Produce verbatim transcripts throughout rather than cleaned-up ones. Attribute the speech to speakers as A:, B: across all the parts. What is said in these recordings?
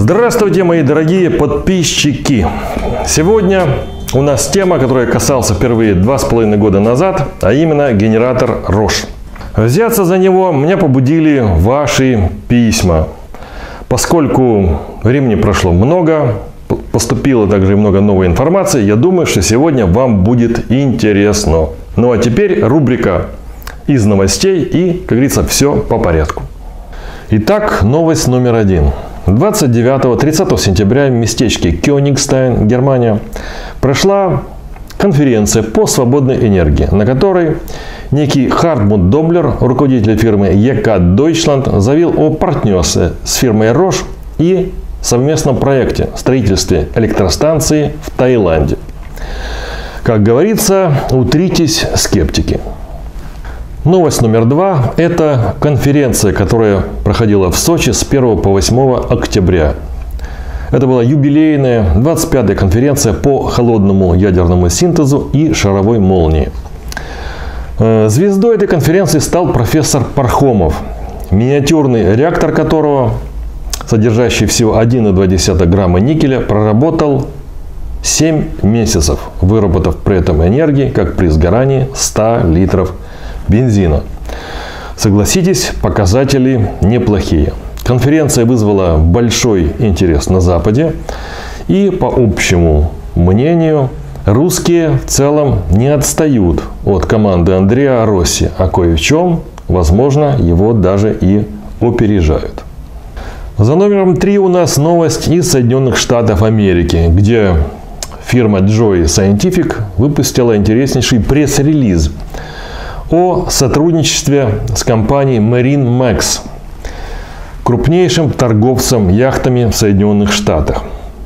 A: Здравствуйте, мои дорогие подписчики! Сегодня у нас тема, которая касалась впервые два с половиной года назад, а именно генератор Roche. Взяться за него меня побудили ваши письма. Поскольку времени прошло много, поступило также много новой информации, я думаю, что сегодня вам будет интересно. Ну а теперь рубрика из новостей и, как говорится, все по порядку. Итак, новость номер один. двадцать девятого — тридцатого сентября в местечке Кёнигстайн, Германия, прошла конференция по свободной энергии, на которой некий Хартмут Доблер, руководитель фирмы и кей Deutschland, заявил о партнерстве с фирмой Roche и совместном проекте строительстве электростанции в Таиланде. Как говорится, утритесь, скептики. Новость номер два – это конференция, которая проходила в Сочи с первого по восьмое октября. Это была юбилейная двадцать пятая конференция по холодному ядерному синтезу и шаровой молнии. Звездой этой конференции стал профессор Пархомов, миниатюрный реактор которого, содержащий всего один и два десятых грамма никеля, проработал семь месяцев, выработав при этом энергии, как при сгорании ста литров бензина. Согласитесь, показатели неплохие. Конференция вызвала большой интерес на Западе. И по общему мнению, русские в целом не отстают от команды Андреа Росси, а кое в чем, возможно, его даже и опережают. За номером три у нас новость из Соединенных Штатов Америки, где фирма Joy Scientific выпустила интереснейший пресс-релиз о сотрудничестве с компанией MarineMax, крупнейшим торговцем яхтами в Соединенных Штатах.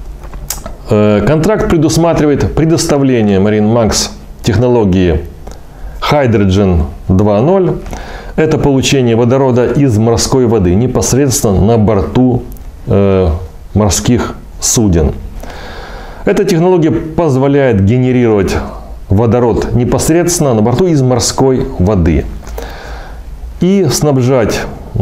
A: Контракт предусматривает предоставление MarineMax технологии Hydrogen два ноль. Это получение водорода из морской воды непосредственно на борту э, морских суден. Эта технология позволяет генерировать водород непосредственно на борту из морской воды и снабжать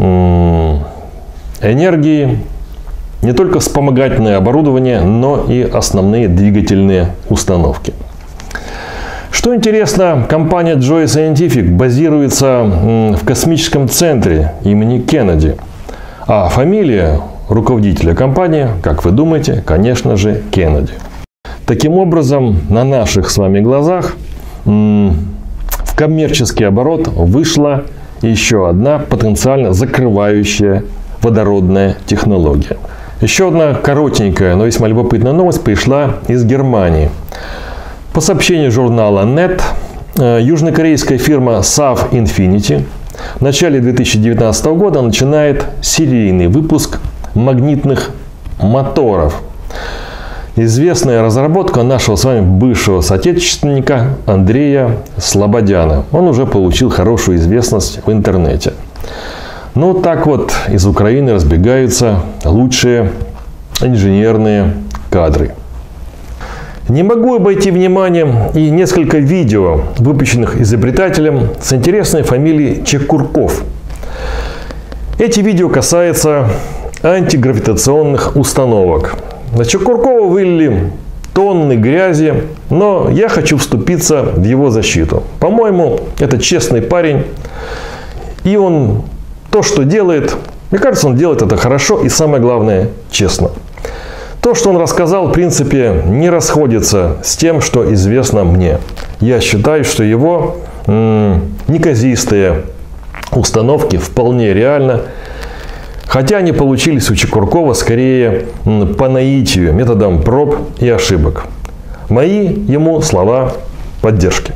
A: энергией не только вспомогательное оборудование, но и основные двигательные установки. Что интересно, компания Joy Scientific базируется в космическом центре имени Кеннеди, а фамилия руководителя компании, как вы думаете, конечно же, Кеннеди. Таким образом, на наших с вами глазах в коммерческий оборот вышла еще одна потенциально закрывающая водородная технология. Еще одна коротенькая, но весьма любопытная новость пришла из Германии. По сообщению журнала нет, южнокорейская фирма Sav Infinity в начале две тысячи девятнадцатого года начинает серийный выпуск магнитных моторов. Известная разработка нашего с вами бывшего соотечественника Андрея Слободяна. Он уже получил хорошую известность в интернете. Ну, так вот, из Украины разбегаются лучшие инженерные кадры. Не могу обойти вниманием и несколько видео, выпущенных изобретателем с интересной фамилией Чекурков. Эти видео касаются антигравитационных установок. На Чекуркова вылили тонны грязи, но я хочу вступиться в его защиту. По-моему, это честный парень, и он то, что делает, мне кажется, он делает это хорошо и, самое главное, честно. То, что он рассказал, в принципе, не расходится с тем, что известно мне. Я считаю, что его м- неказистые установки вполне реально. Хотя они получились у Чекуркова скорее по наитию, методом проб и ошибок. Мои ему слова поддержки.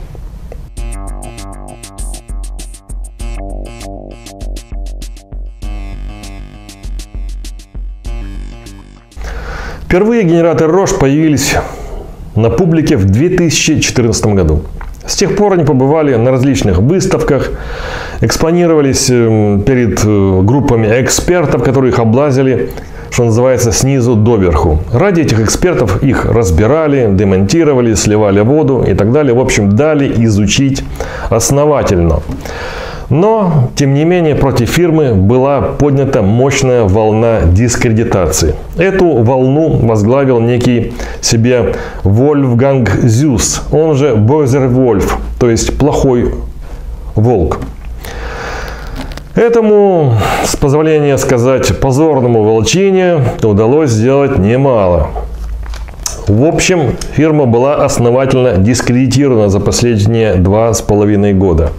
A: Впервые генераторы Roche появились на публике в две тысячи четырнадцатом году. С тех пор они побывали на различных выставках, экспонировались перед группами экспертов, которые их облазили, что называется, снизу доверху. Ради этих экспертов их разбирали, демонтировали, сливали воду и так далее. В общем, дали изучить основательно. Но, тем не менее, против фирмы была поднята мощная волна дискредитации. Эту волну возглавил некий себе Вольфганг Зюс, он же Бойзер Вольф, то есть плохой волк. Этому, с позволения сказать, позорному волчине удалось сделать немало. В общем, фирма была основательно дискредитирована за последние два с половиной года.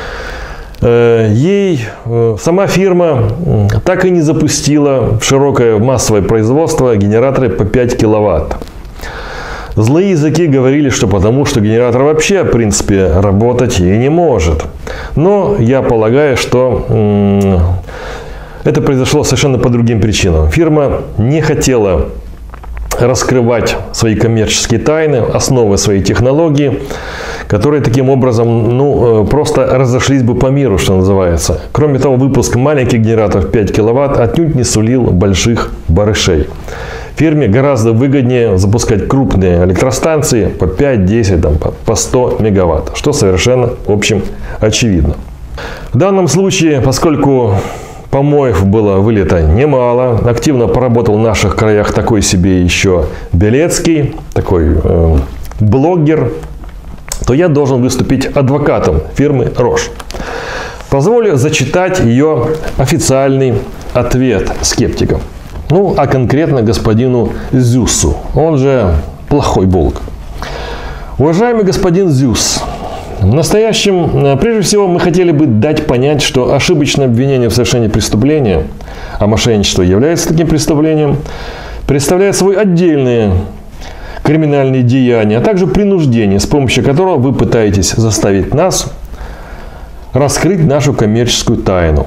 A: Ей сама фирма так и не запустила в широкое массовое производство генераторы по пять киловатт. Злые языки говорили, что потому, что генератор вообще, в принципе, работать и не может. Но я полагаю, что это произошло совершенно по другим причинам. Фирма не хотела раскрывать свои коммерческие тайны, основы своей технологии, которые таким образом ну, просто разошлись бы по миру, что называется. Кроме того, выпуск маленьких генераторов пять киловатт отнюдь не сулил больших барышей. Фирме гораздо выгоднее запускать крупные электростанции по пять-десять, по сто мегаватт, что совершенно, в общем, очевидно. В данном случае, поскольку помоев было вылито немало, активно поработал в наших краях такой себе еще Белецкий, такой э, блогер, то я должен выступить адвокатом фирмы Рош. Позволю зачитать ее официальный ответ скептикам. Ну, а конкретно господину Зюсу, он же плохой волк. Уважаемый господин Зюс, в настоящем, прежде всего, мы хотели бы дать понять, что ошибочное обвинение в совершении преступления, а мошенничество является таким преступлением, представляет собой отдельные криминальные деяния, а также принуждение, с помощью которого вы пытаетесь заставить нас раскрыть нашу коммерческую тайну.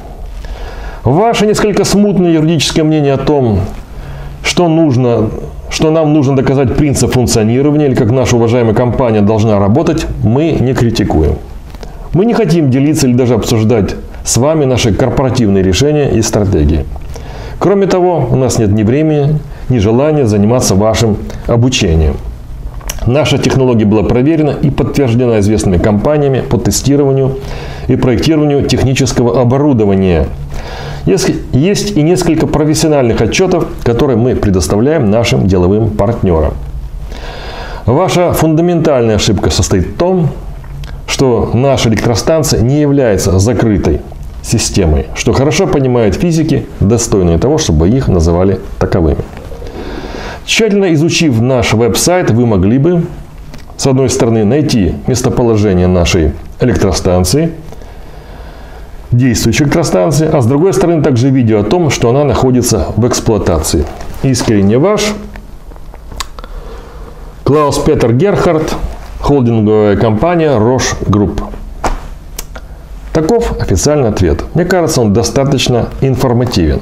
A: Ваше несколько смутное юридическое мнение о том, что нужно, что нам нужно доказать принцип функционирования, или как наша уважаемая компания должна работать, мы не критикуем. Мы не хотим делиться или даже обсуждать с вами наши корпоративные решения и стратегии. Кроме того, у нас нет ни времени, ни желания заниматься вашим обучением. Наша технология была проверена и подтверждена известными компаниями по тестированию и проектированию технического оборудования. Есть и несколько профессиональных отчетов, которые мы предоставляем нашим деловым партнерам. Ваша фундаментальная ошибка состоит в том, что наша электростанция не является закрытой системой, что хорошо понимают физики, достойные того, чтобы их называли таковыми. Тщательно изучив наш веб-сайт, вы могли бы, с одной стороны, найти местоположение нашей электростанции, действующей электростанции, а с другой стороны, также видео о том, что она находится в эксплуатации. Искренне ваш Клаус Петер Герхард, холдинговая компания Рош Групп. Таков официальный ответ. Мне кажется, он достаточно информативен.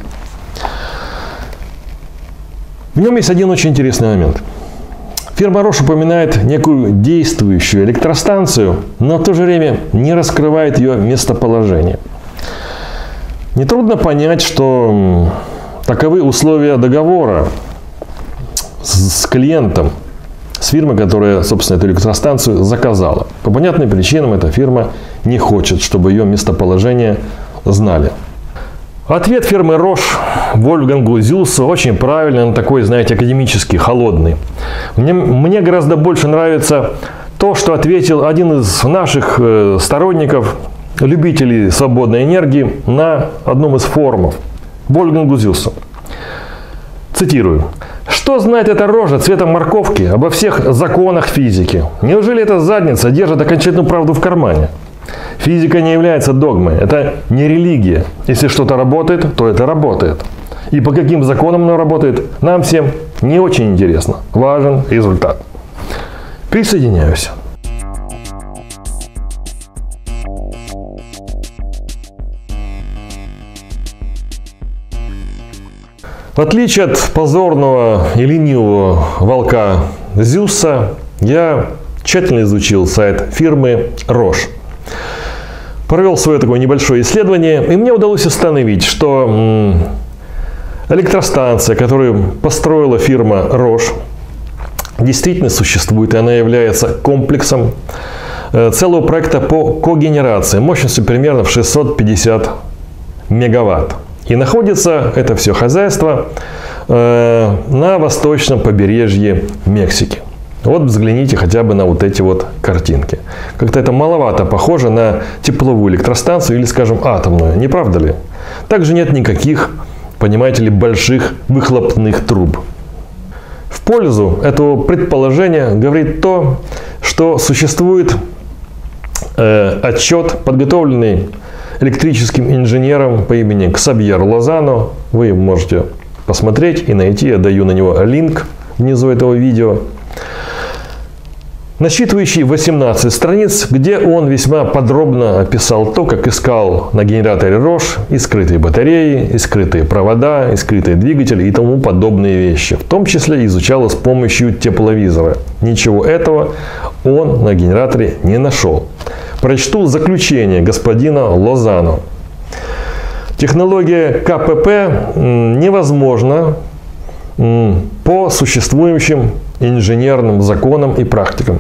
A: В нем есть один очень интересный момент. Фирма Рош упоминает некую действующую электростанцию, но в то же время не раскрывает ее местоположение. Нетрудно понять, что таковы условия договора с клиентом, с фирмой, которая, собственно, эту электростанцию заказала. По понятным причинам эта фирма не хочет, чтобы ее местоположение знали. Ответ фирмы Рош Вольфгангу Зюсу очень правильный, он такой, знаете, академический, холодный. Мне, мне гораздо больше нравится то, что ответил один из наших э, сторонников, любителей свободной энергии, на одном из форумов Вольфгангу Зюсу. Цитирую. Что знает эта рожа цвета морковки обо всех законах физики? Неужели эта задница держит окончательную правду в кармане? Физика не является догмой, это не религия. Если что-то работает, то это работает. И по каким законам оно работает, нам всем не очень интересно. Важен результат. Присоединяюсь. В отличие от позорного и ленивого волка Зюса, я тщательно изучил сайт фирмы Рош. Провел свое такое небольшое исследование, и мне удалось установить, что электростанция, которую построила фирма Рош, действительно существует, и она является комплексом целого проекта по когенерации мощностью примерно в шестьсот пятьдесят мегаватт. И находится это все хозяйство э, на восточном побережье Мексики. Вот взгляните хотя бы на вот эти вот картинки. Как-то это маловато похоже на тепловую электростанцию или, скажем, атомную. Не правда ли? Также нет никаких, понимаете ли, больших выхлопных труб. В пользу этого предположения говорит то, что существует э, отчет, подготовленный электрическим инженером по имени Ксавьер Лозано. Вы можете посмотреть и найти. Я даю на него линк внизу этого видео. Насчитывающий восемнадцать страниц, где он весьма подробно описал то, как искал на генераторе Рош и скрытые батареи, и скрытые провода, и скрытые двигатели и тому подобные вещи. В том числе изучал с помощью тепловизора. Ничего этого он на генераторе не нашел. Прочту заключение господина Лозано. Технология ка пэ пэ невозможна по существующим инженерным законам и практикам.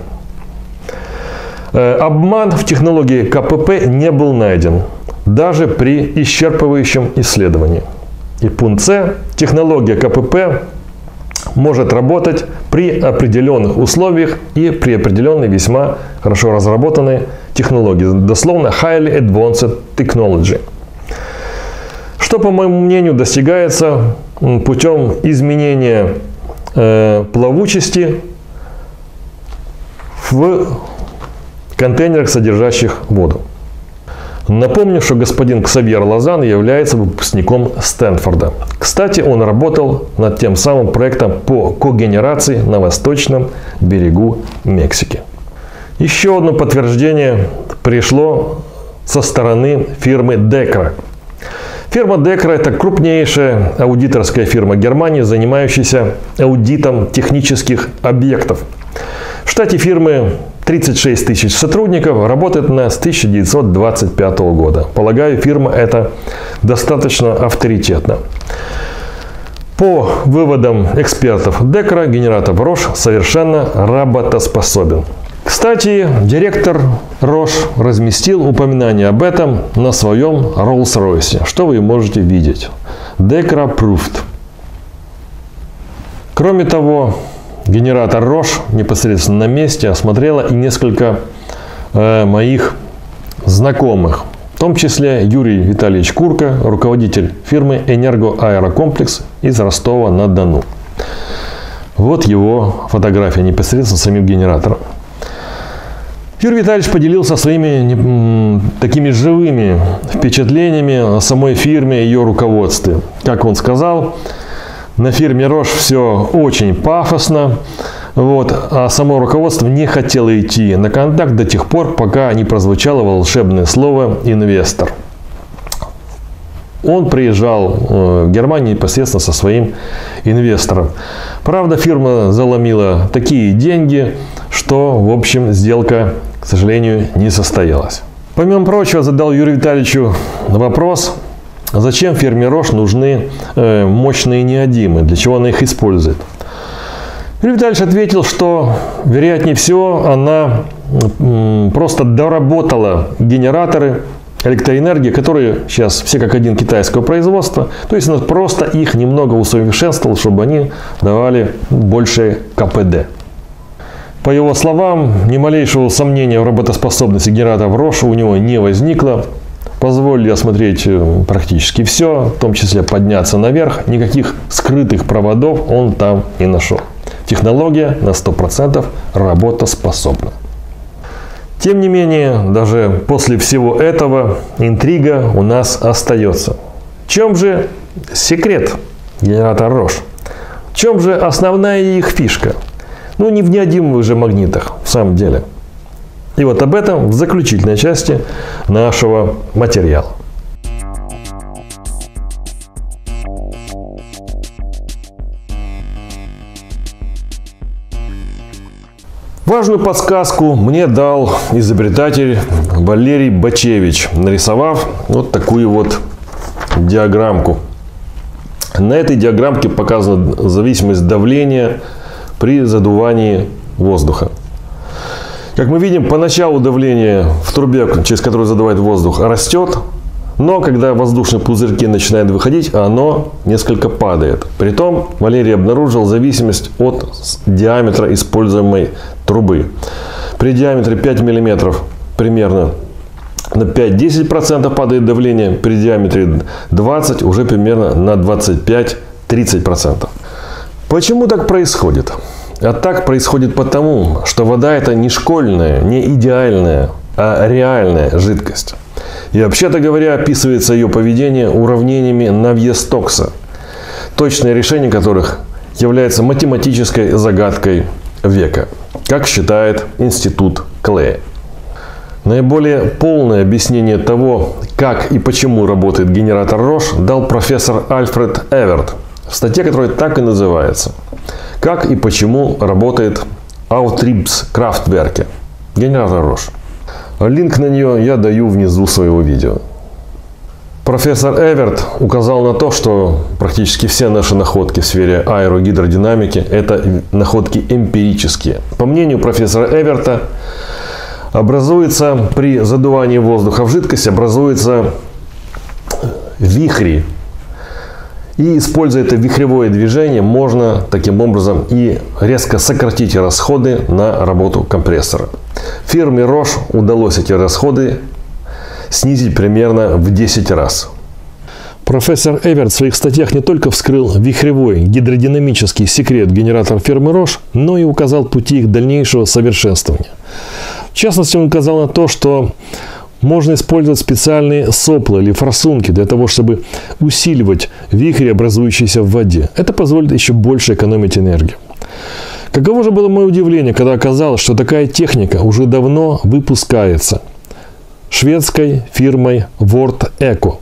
A: Обман в технологии ка пэ пэ не был найден, даже при исчерпывающем исследовании. И пункт С. Технология ка пэ пэ может работать при определенных условиях и при определенной весьма хорошо разработанной технологии. Дословно highly advanced technology. Что, по моему мнению, достигается путем изменения э, плавучести в контейнерах, содержащих воду. Напомню, что господин Ксавьер Лозано является выпускником Стэнфорда. Кстати, он работал над тем самым проектом по когенерации на восточном берегу Мексики. Еще одно подтверждение пришло со стороны фирмы Декра. Фирма Декра – это крупнейшая аудиторская фирма Германии, занимающаяся аудитом технических объектов. В штате фирмы тридцать шесть тысяч сотрудников, работает она с тысяча девятьсот двадцать пятого года. Полагаю, фирма эта достаточно авторитетна. По выводам экспертов Декра, генератор Рош совершенно работоспособен. Кстати, директор Рош разместил упоминание об этом на своем Rolls-Royce, что вы можете видеть. Dекра Proved. Кроме того, генератор Рош непосредственно на месте осмотрела и несколько э, моих знакомых. В том числе Юрий Витальевич Курка, руководитель фирмы «Энергоаэрокомплекс» из Ростова-на-Дону. Вот его фотография непосредственно с самим генератором. Юрий Витальевич поделился своими такими живыми впечатлениями о самой фирме и ее руководстве. Как он сказал, на фирме Рош все очень пафосно, вот, а само руководство не хотело идти на контакт до тех пор, пока не прозвучало волшебное слово «инвестор». Он приезжал в Германию непосредственно со своим инвестором. Правда, фирма заломила такие деньги, что, в общем, сделка, к сожалению, не состоялась. Помимо прочего, задал Юрию Витальевичу вопрос, зачем фирме Рош нужны э, мощные неодимы, для чего она их использует. Юрий Витальевич ответил, что, вероятнее всего, она м, просто доработала генераторы электроэнергии, которые сейчас все как один китайского производства. То есть она просто их немного усовершенствовала, чтобы они давали большее ка пэ дэ. По его словам, ни малейшего сомнения в работоспособности генератора Рош у него не возникло. Позволили осмотреть практически все, в том числе подняться наверх. Никаких скрытых проводов он там не нашел. Технология на сто процентов работоспособна. Тем не менее, даже после всего этого интрига у нас остается. В чем же секрет генератора Рош? В чем же основная их фишка? Ну, не в неодимовых же магнитах, в самом деле. И вот об этом в заключительной части нашего материала. Важную подсказку мне дал изобретатель Валерий Бачевич, нарисовав вот такую вот диаграммку. На этой диаграммке показана зависимость давления при задувании воздуха. Как мы видим, поначалу давление в трубе, через которую задувает воздух, растет. Но когда воздушные пузырьки начинают выходить, оно несколько падает. Притом Валерий обнаружил зависимость от диаметра используемой трубы. При диаметре пять миллиметров примерно на пять-десять процентов падает давление, при диаметре двадцать уже примерно на двадцать пять-тридцать процентов. Почему так происходит? А так происходит потому, что вода это не школьная, не идеальная, а реальная жидкость. И вообще-то говоря, описывается ее поведение уравнениями Навье-Стокса, точное решение которых является математической загадкой века, как считает Институт Клея. Наиболее полное объяснение того, как и почему работает генератор Рош, дал профессор Альфред Эверт в статье, которая так и называется «Как и почему работает Аутрибс-Крафтверке» генератор Рош. Линк на нее я даю внизу своего видео. Профессор Эверт указал на то, что практически все наши находки в сфере аэрогидродинамики – это находки эмпирические. По мнению профессора Эверта, образуется при задувании воздуха в жидкость, образуются вихри. И, используя это вихревое движение, можно таким образом и резко сократить расходы на работу компрессора. Фирме Рош удалось эти расходы снизить примерно в десять раз. Профессор Эверт в своих статьях не только вскрыл вихревой гидродинамический секрет генераторов фирмы Рош, но и указал пути их дальнейшего совершенствования. В частности, он указал на то, что можно использовать специальные сопла или форсунки для того, чтобы усиливать вихри, образующиеся в воде. Это позволит еще больше экономить энергию. Каково же было мое удивление, когда оказалось, что такая техника уже давно выпускается шведской фирмой Word Eco.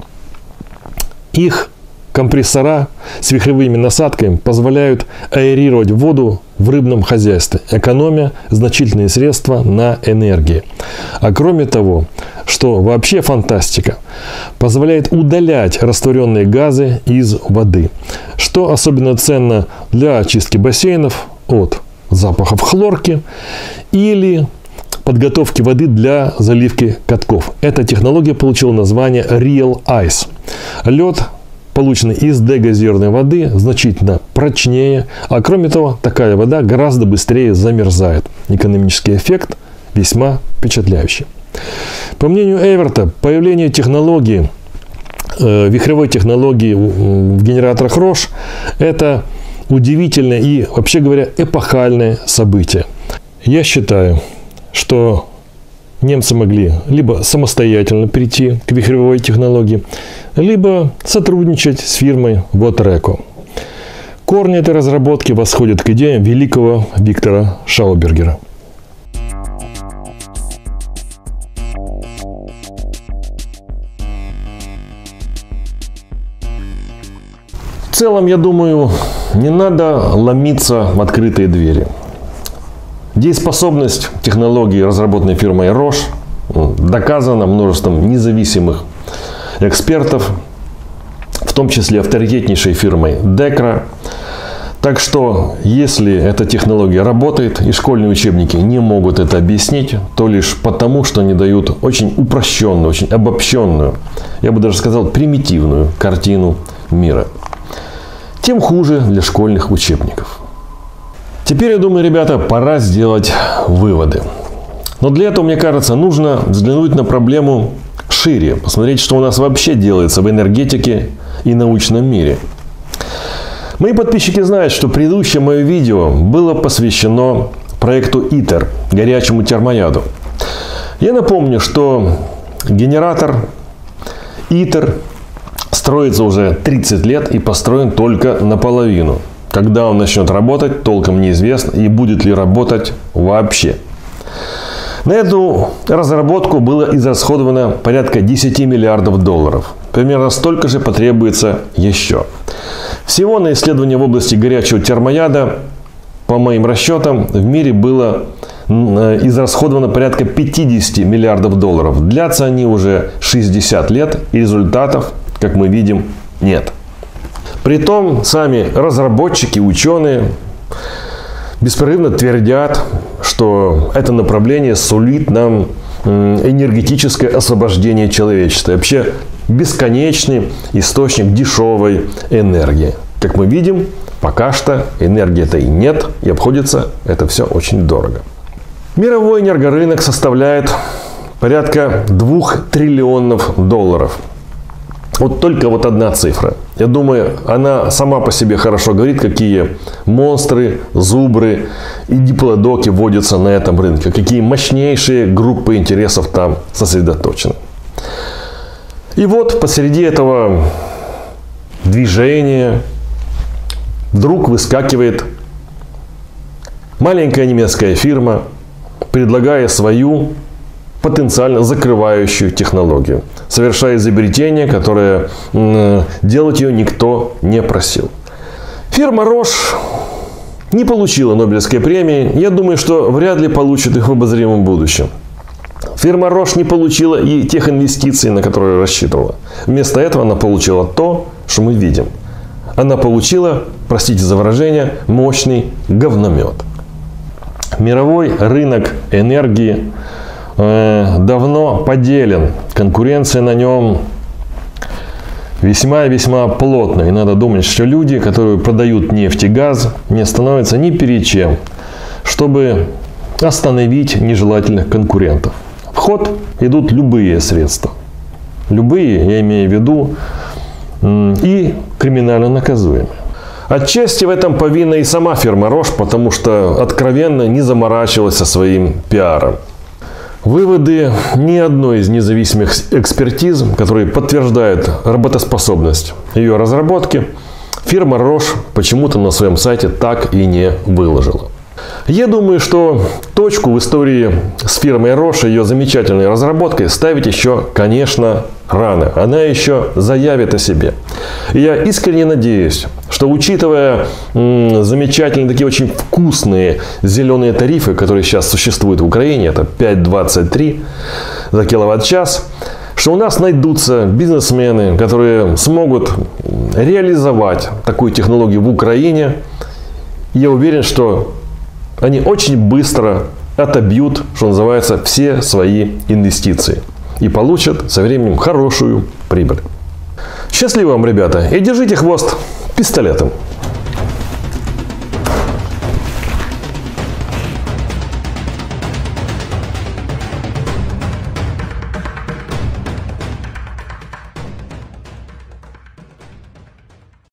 A: Их компрессора с вихревыми насадками позволяют аэрировать воду в рыбном хозяйстве, экономя значительные средства на энергии. А кроме того, что вообще фантастика, позволяет удалять растворенные газы из воды, что особенно ценно для очистки бассейнов от запахов хлорки или подготовки воды для заливки катков. Эта технология получила название Real Ice. Лед, полученный из дегазированной воды, значительно прочнее, а кроме того, такая вода гораздо быстрее замерзает. Экономический эффект весьма впечатляющий. По мнению Эверта, появление технологии, э, вихревой технологии в генераторах Рош – это удивительное и, вообще говоря, эпохальное событие. Я считаю, что немцы могли либо самостоятельно перейти к вихревой технологии, либо сотрудничать с фирмой Word Eco. Корни этой разработки восходят к идеям великого Виктора Шаубергера. В целом, я думаю, не надо ломиться в открытые двери. Дееспособность технологии, разработанной фирмой Рош, доказана множеством независимых экспертов, в том числе авторитетнейшей фирмой Декра. Так что, если эта технология работает и школьные учебники не могут это объяснить, то лишь потому, что они дают очень упрощенную, очень обобщенную, я бы даже сказал, примитивную картину мира. Тем хуже для школьных учебников. Теперь, я думаю, ребята, пора сделать выводы. Но для этого, мне кажется, нужно взглянуть на проблему шире, посмотреть, что у нас вообще делается в энергетике и научном мире. Мои подписчики знают, что предыдущее мое видео было посвящено проекту ИТЕР, горячему термояду. Я напомню, что генератор ИТЕР строится уже тридцать лет и построен только наполовину. Когда он начнет работать, толком неизвестно, и будет ли работать вообще. На эту разработку было израсходовано порядка десяти миллиардов долларов. Примерно столько же потребуется еще. Всего на исследование в области горячего термояда, по моим расчетам, в мире было израсходовано порядка пятидесяти миллиардов долларов. Длятся они уже шестьдесят лет, и результатов, как мы видим, нет. Притом сами разработчики, ученые беспрерывно твердят, что это направление сулит нам энергетическое освобождение человечества. Вообще бесконечный источник дешевой энергии. Как мы видим, пока что энергии-то и нет, и обходится это все очень дорого. Мировой энергорынок составляет порядка двух триллионов долларов. Вот только вот одна цифра. Я думаю, она сама по себе хорошо говорит, какие монстры, зубры и диплодоки водятся на этом рынке. Какие мощнейшие группы интересов там сосредоточены. И вот посреди этого движения вдруг выскакивает маленькая немецкая фирма, предлагая свою потенциально закрывающую технологию, совершая изобретение, которое м, делать ее никто не просил. Фирма Roche не получила Нобелевской премии. Я думаю, что вряд ли получит их в обозримом будущем. Фирма Roche не получила и тех инвестиций, на которые рассчитывала. Вместо этого она получила то, что мы видим. Она получила, простите за выражение, мощный говномет. Мировой рынок энергии давно поделен. Конкуренция на нем весьма и весьма плотная. И надо думать, что люди, которые продают нефть и газ, не становятся ни перед чем, чтобы остановить нежелательных конкурентов. В ход идут любые средства. Любые, я имею в виду, и криминально наказуемые. Отчасти в этом повинна и сама фирма Roche, потому что откровенно не заморачивалась со своим пиаром. Выводы ни одной из независимых экспертиз, которые подтверждают работоспособность ее разработки, фирма Roche почему-то на своем сайте так и не выложила. Я думаю, что точку в истории с фирмой Roche и ее замечательной разработкой ставить еще, конечно, рано. Она еще заявит о себе. И я искренне надеюсь, что, учитывая м, замечательные, такие очень вкусные зеленые тарифы, которые сейчас существуют в Украине, это пять двадцать три за киловатт-час, что у нас найдутся бизнесмены, которые смогут реализовать такую технологию в Украине. Я уверен, что они очень быстро отобьют, что называется, все свои инвестиции. И получат со временем хорошую прибыль. Счастливо вам, ребята, и держите хвост пистолетом.